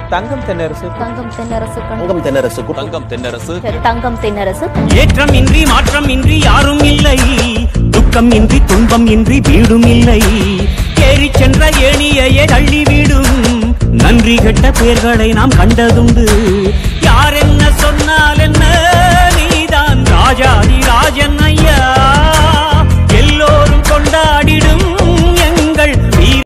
தங்கம் தென்னரசு தங்கம் தென்னரசு தங்கம் தென்னரசு தங்கம் தென்னரசு தங்கம் தென்னரசு ஏற்றம் இன்றி மாற்றம் இன்றி யாரும் இல்லை, துக்கம் இன்றி துன்பம் இன்றி வீடும் இல்லை, ஏறி சென்ற ஏணியையே தள்ளி வீடும் நன்றி கெட்ட பேர்களை நாம் கண்டதுண்டு.